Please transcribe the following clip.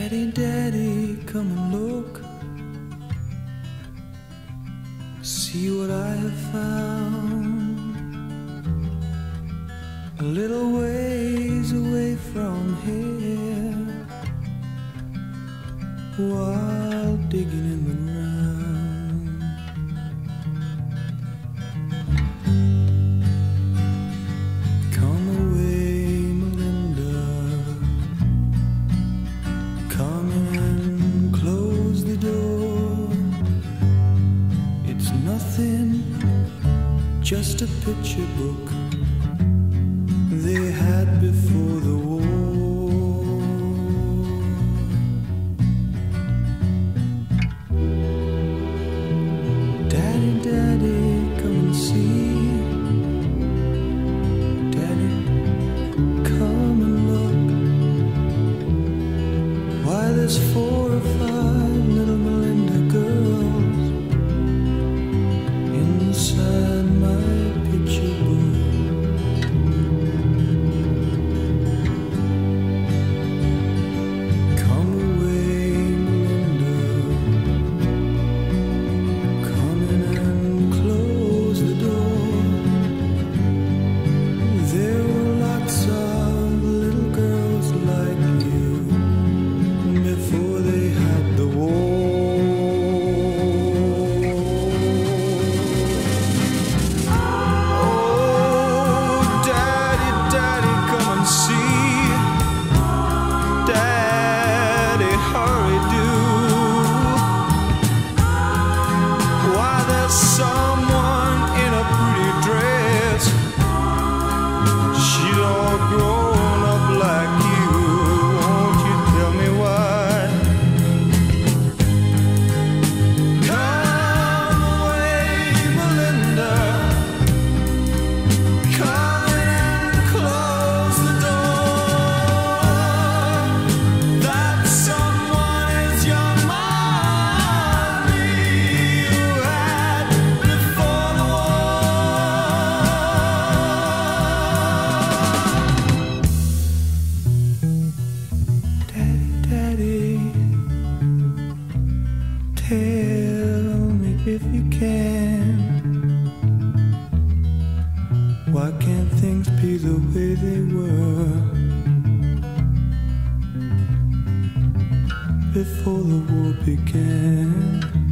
Daddy, Daddy, come and look. See what I have found. A little ways away from here, while digging in the ground. Come away, Melinda. Come in and close the door. It's nothing, just a picture book they had before the war. Daddy, Daddy, come and see. Daddy, come and look. Why, there's 4 or 5 little Melinda girls inside my picture book. Before the war began.